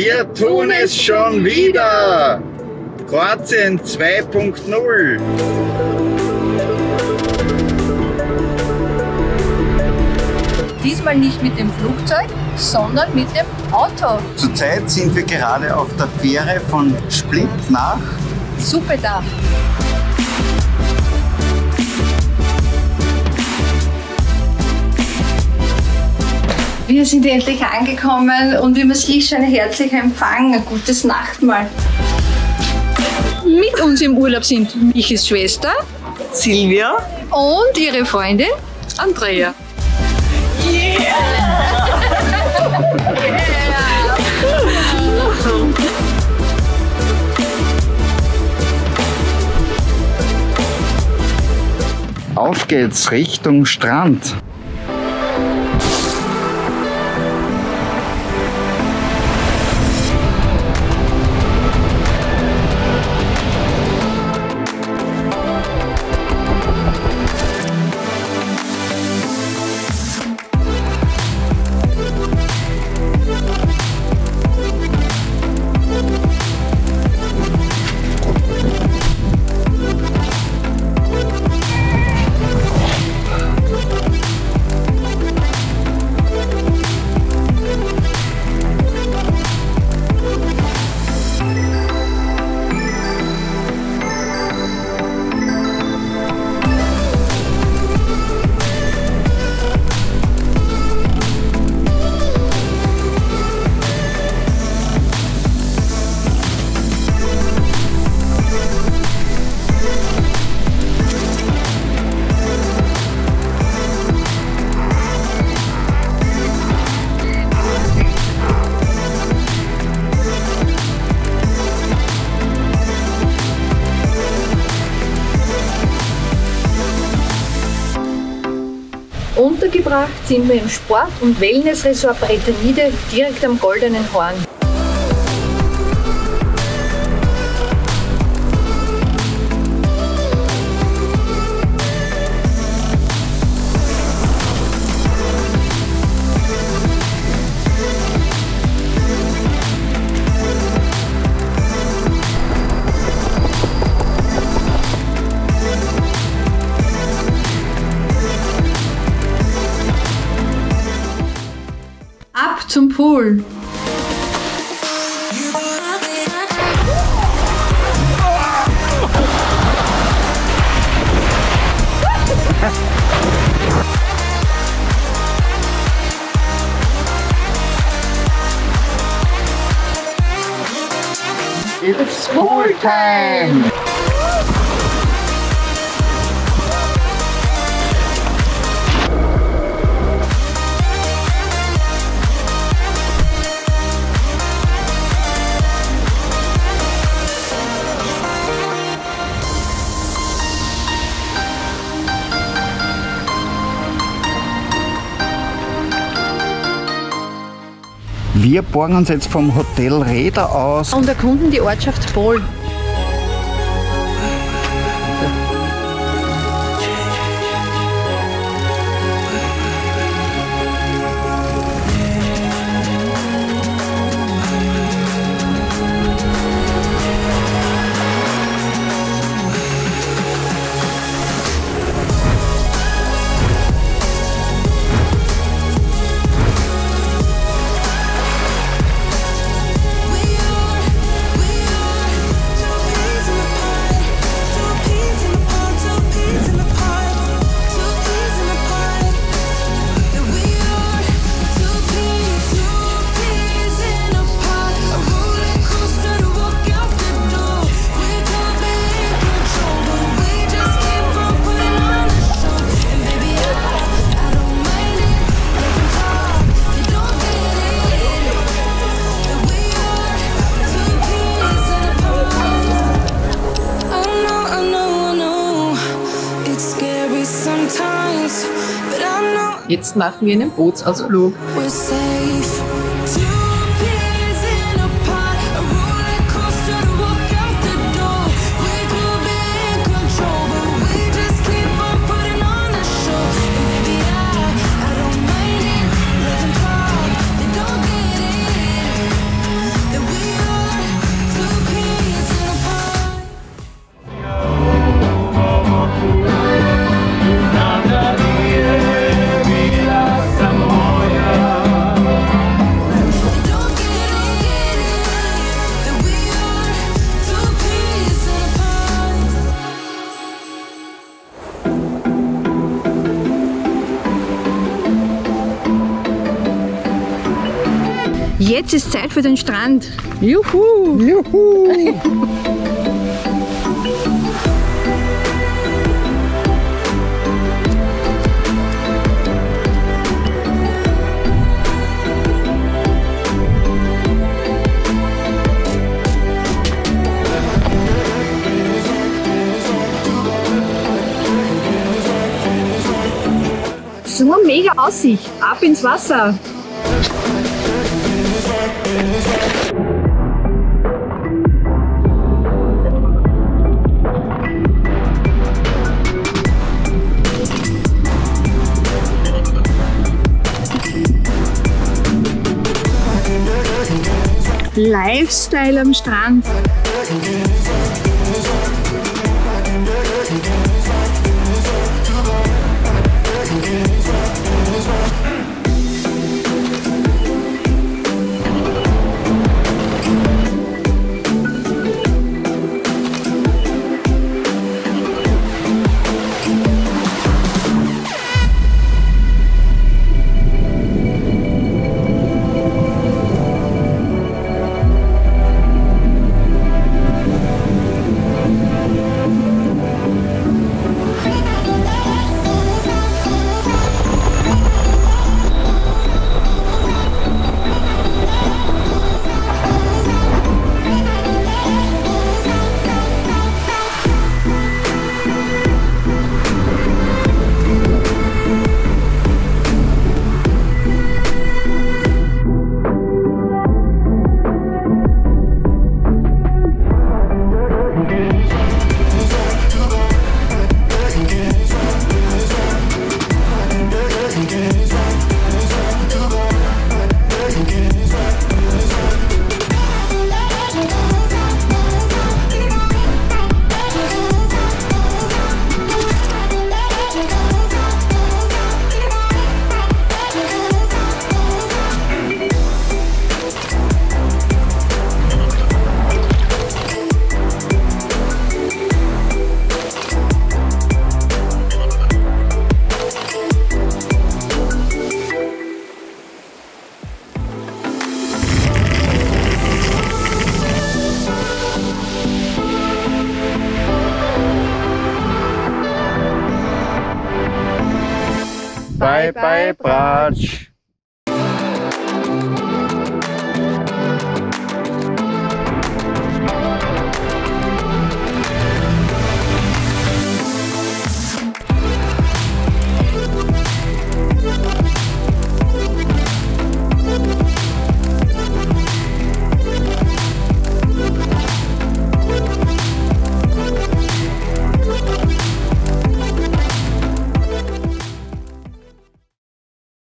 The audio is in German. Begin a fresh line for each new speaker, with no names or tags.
Wir tun es schon wieder! Kroatien 2.0.
Diesmal nicht mit dem Flugzeug, sondern mit dem Auto.
Zurzeit sind wir gerade auf der Fähre von Split nach
Supeda.
Wir sind endlich angekommen und wie man sieht, schon ein herzlicher Empfang, ein gutes Nachtmahl.
Mit uns im Urlaub sind Michis Schwester
Silvia
und ihre Freundin Andrea.
Auf geht's Richtung Strand.
Untergebracht sind wir im Sport- und Wellnessresort Bretanide direkt am Goldenen Horn.
Ab zum Pool.
It's pool time! Wir borgen uns jetzt vom Hotel Räder aus
Und erkunden die Ortschaft Bol.
Jetzt machen wir einen Bootsausflug.
Jetzt ist Zeit für den Strand.
Juhu!
Juhu!
So eine mega Aussicht. Ab ins Wasser. Lifestyle am Strand.
Bye bye Bratsch.